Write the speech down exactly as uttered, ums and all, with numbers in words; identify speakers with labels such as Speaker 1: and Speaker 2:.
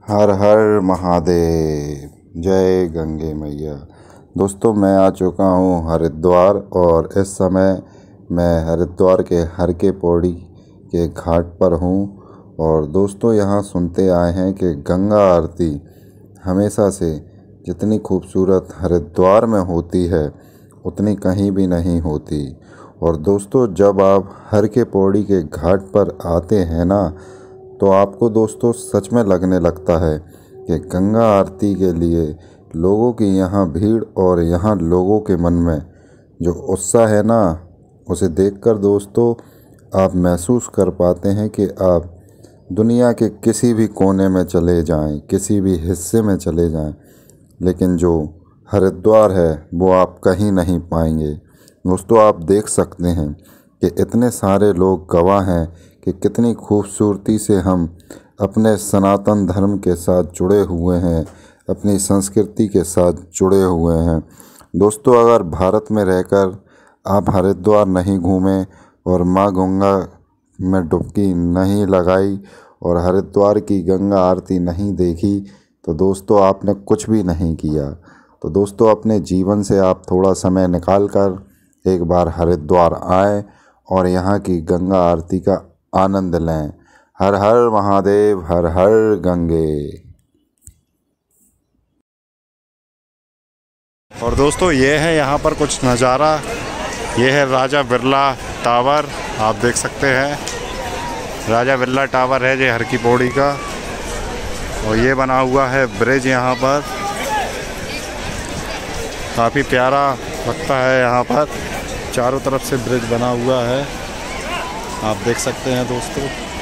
Speaker 1: हर हर महादेव, जय गंगे मैया। दोस्तों, मैं आ चुका हूँ हरिद्वार और इस समय मैं हरिद्वार के हर के पौड़ी के घाट पर हूँ। और दोस्तों, यहाँ सुनते आए हैं कि गंगा आरती हमेशा से जितनी खूबसूरत हरिद्वार में होती है उतनी कहीं भी नहीं होती। और दोस्तों, जब आप हर के पौड़ी के घाट पर आते हैं ना, तो आपको दोस्तों सच में लगने लगता है कि गंगा आरती के लिए लोगों की यहाँ भीड़ और यहाँ लोगों के मन में जो उत्साह है ना, उसे देखकर दोस्तों आप महसूस कर पाते हैं कि आप दुनिया के किसी भी कोने में चले जाएं, किसी भी हिस्से में चले जाएं, लेकिन जो हरिद्वार है वो आप कहीं नहीं पाएंगे। दोस्तों, आप देख सकते हैं कि इतने सारे लोग गवाह हैं कि कितनी खूबसूरती से हम अपने सनातन धर्म के साथ जुड़े हुए हैं, अपनी संस्कृति के साथ जुड़े हुए हैं। दोस्तों, अगर भारत में रहकर आप हरिद्वार नहीं घूमें और माँ गंगा में डुबकी नहीं लगाई और हरिद्वार की गंगा आरती नहीं देखी, तो दोस्तों आपने कुछ भी नहीं किया। तो दोस्तों, अपने जीवन से आप थोड़ा समय निकाल कर एक बार हरिद्वार आएँ और यहाँ की गंगा आरती का आनंद लें। हर हर महादेव, हर हर गंगे। और दोस्तों, ये है यहाँ पर कुछ नज़ारा। ये है राजा बिरला टावर, आप देख सकते हैं। राजा बिरला टावर है ये हर की पौड़ी का, और ये बना हुआ है ब्रिज यहाँ पर। काफ़ी प्यारा लगता है यहाँ पर, चारों तरफ से ब्रिज बना हुआ है, आप देख सकते हैं दोस्तों।